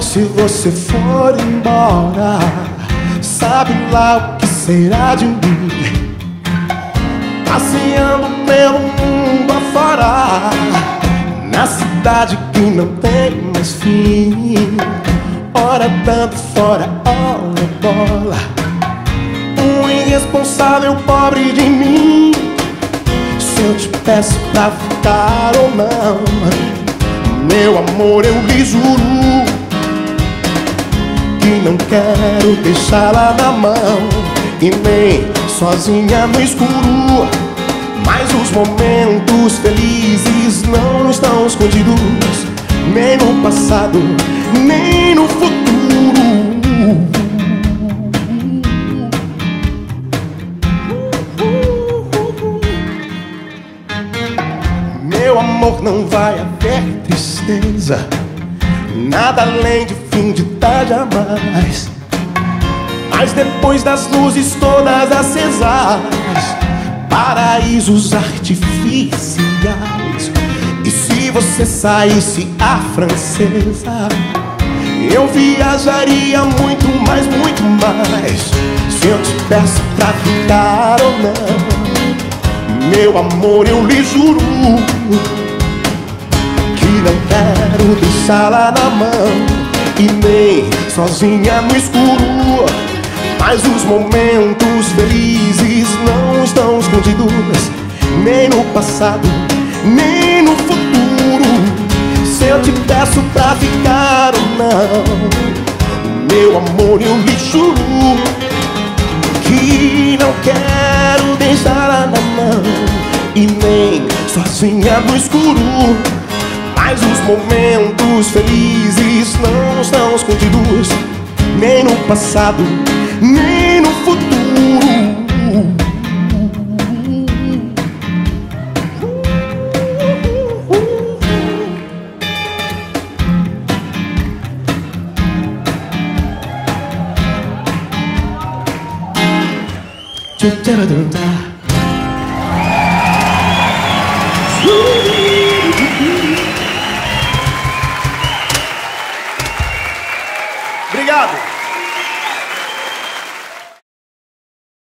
se você for embora, sabe lá o que será de mim? Passeando pelo mundo afora, na cidade que não tem mais fim. Ora tanto fora, ora bola, um irresponsável pobre de mim. Se eu te peço pra ficar ou não, meu amor, eu lhe juro que não quero deixá-la na mão e nem sozinha no escuro. Mas os momentos felizes não estão escondidos, nem no passado, nem no futuro. Meu amor, não vai haver tristeza, nada além de fim de tarde a mais. Mas depois das luzes todas acesas, paraísos artificiais. E se você saísse a francesa, eu viajaria muito mais, muito mais. Se eu te peço pra ficar ou não, meu amor, eu lhe juro que não quero deixá-la na mão e nem sozinha no escuro. Mas os momentos felizes não estão escondidos, nem no passado, nem no futuro. Se eu te peço pra ficar ou não, meu amor, eu lhe juro que não quero deixá-la na mão e nem sozinha no escuro. Mas os momentos felizes não estão escondidos, nem no passado, nem no futuro. Obrigado.